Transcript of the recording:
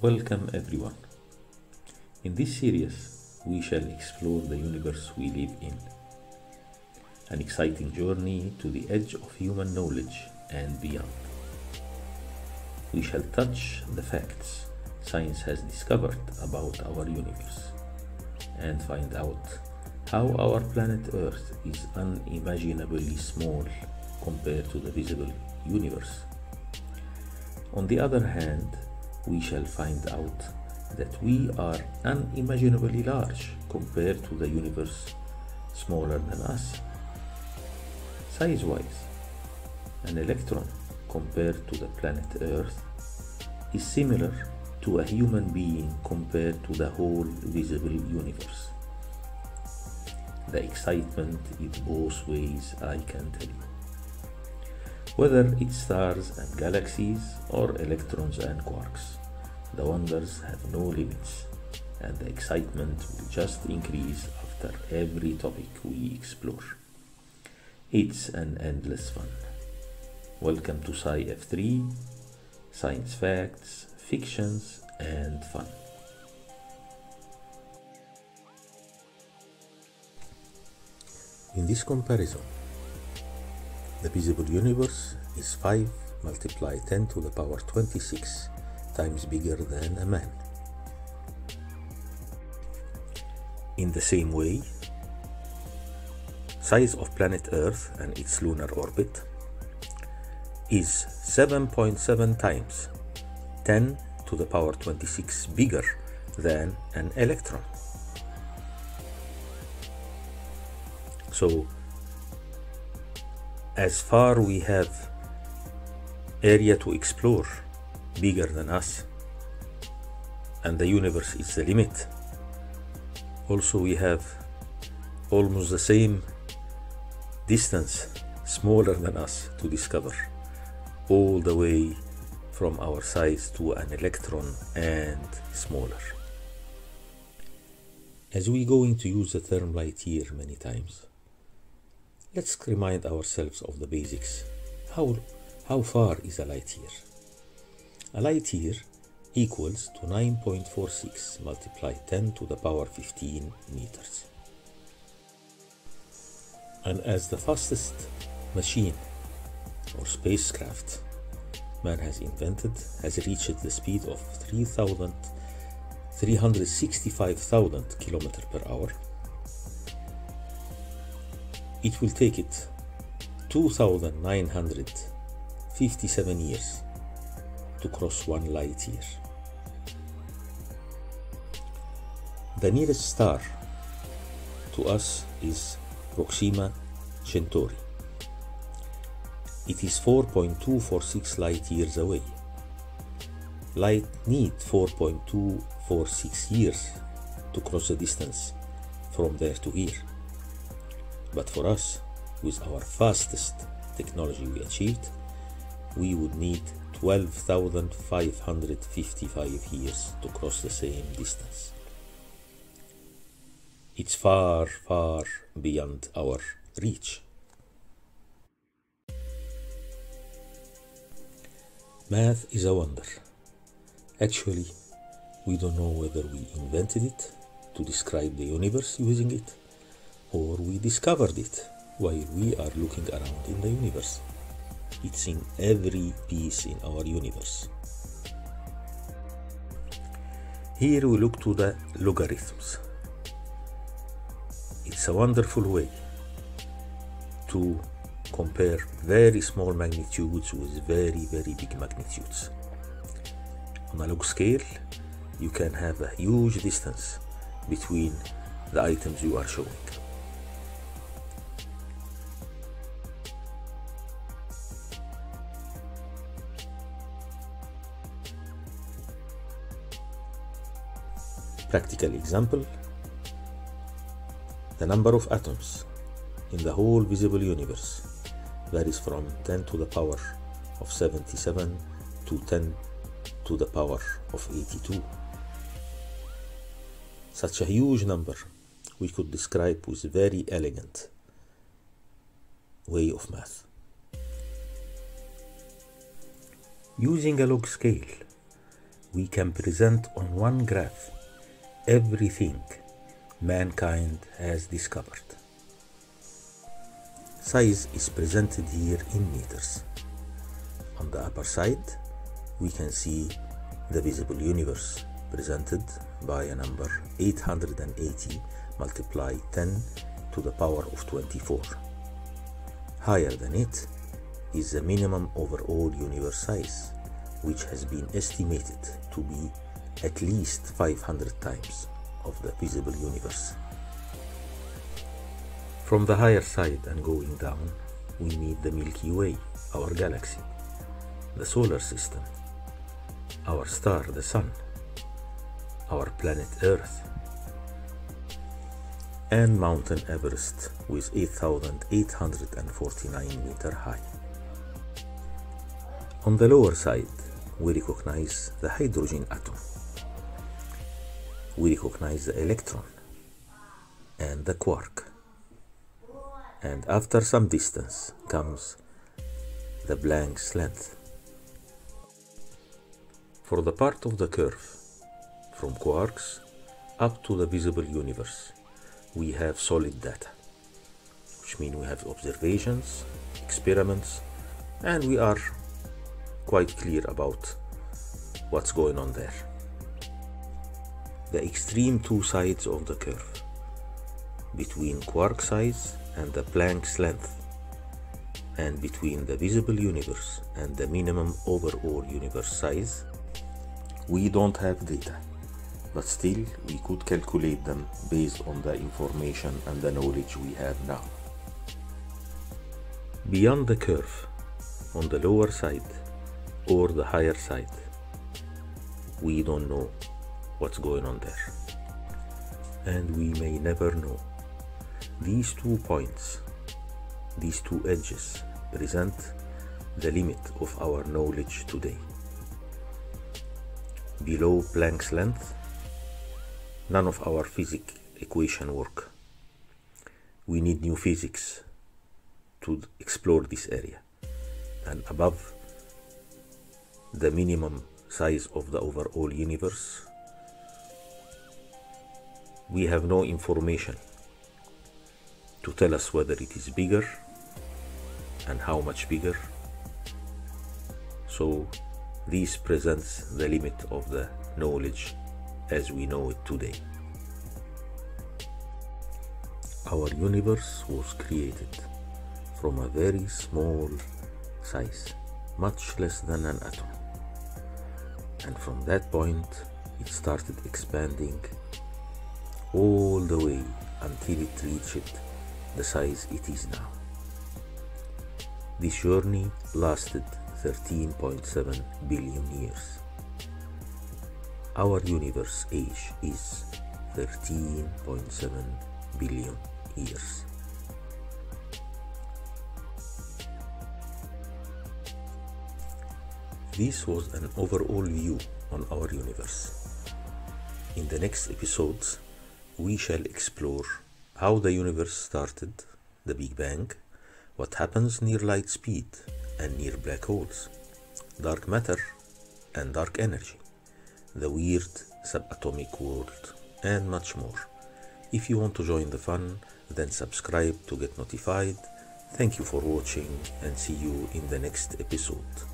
Welcome everyone. In this series, we shall explore the universe we live in. An exciting journey to the edge of human knowledge and beyond. We shall touch the facts science has discovered about our universe and find out how our planet Earth is unimaginably small compared to the visible universe. On the other hand, we shall find out that we are unimaginably large compared to the universe smaller than us. Size-wise, an electron compared to the planet Earth is similar to a human being compared to the whole visible universe. The excitement is both ways, I can tell you. Whether it's stars and galaxies or electrons and quarks, the wonders have no limits, and the excitement will just increase after every topic we explore. It's an endless fun. Welcome to Sci F3, Science Facts, Fictions, and Fun. In this comparison, the visible universe is 5 multiplied 10 to the power 26 times bigger than a man. In the same way, size of planet Earth and its lunar orbit is 7.7 times 10 to the power 26 bigger than an electron. So, as far we have area to explore bigger than us, and the universe is the limit, also we have almost the same distance smaller than us to discover, all the way from our size to an electron and smaller. As we going to use the term light year many times, let's remind ourselves of the basics. How far is a light year? A light year equals to 9.46 multiplied 10 to the power 15 meters. And as the fastest machine or spacecraft man has invented has reached the speed of 365,000 kilometers per hour, it will take it 2,957 years to cross 1 light year. The nearest star to us is Proxima Centauri. It is 4.246 light years away. Light need 4.246 years to cross the distance from there to here. But for us, with our fastest technology we achieved, we would need 12,555 years to cross the same distance. It's far, far beyond our reach. Math is a wonder. Actually, we don't know whether we invented it to describe the universe using it, or we discovered it while we are looking around in the universe. It's in every piece in our universe. Here we look to the logarithms. It's a wonderful way to compare very small magnitudes with very, very big magnitudes. On a log scale, you can have a huge distance between the items you are showing. Practical example: the number of atoms in the whole visible universe varies from 10 to the power of 77 to 10 to the power of 82. Such a huge number we could describe with a very elegant way of math. Using a log scale, we can present on one graph everything mankind has discovered. Size is presented here in meters. On the upper side, we can see the visible universe presented by a number 880 multiplied 10 to the power of 24. Higher than it is the minimum overall universe size, which has been estimated to be at least 500 times of the visible universe. From the higher side and going down, we meet the Milky Way, our galaxy, the solar system, our star, the Sun, our planet Earth, and Mountain Everest with 8,849 meters high. On the lower side, we recognize the hydrogen atom. We recognize the electron and the quark. And after some distance comes the Planck's length. For the part of the curve, from quarks up to the visible universe, we have solid data, which means we have observations, experiments, and we are quite clear about what's going on there. The extreme two sides of the curve, between quark size and the Planck's length, and between the visible universe and the minimum overall universe size, we don't have data, but still we could calculate them based on the information and the knowledge we have now. Beyond the curve, on the lower side or the higher side, we don't know what's going on there, and we may never know. These 2 points, these 2 edges, present the limit of our knowledge today. Below Planck's length, none of our physics equations work. We need new physics to explore this area. And above the minimum size of the overall universe, we have no information to tell us whether it is bigger and how much bigger. So this presents the limit of the knowledge as we know it today. Our universe was created from a very small size, much less than an atom. And from that point, it started expanding all the way until it reached the size it is now. This journey lasted 13.7 billion years. Our universe age is 13.7 billion years. This was an overall view on our universe. In the next episodes, we shall explore how the universe started, the Big Bang, what happens near light speed and near black holes, dark matter and dark energy, the weird subatomic world, and much more. If you want to join the fun, then subscribe to get notified. Thank you for watching, and see you in the next episode.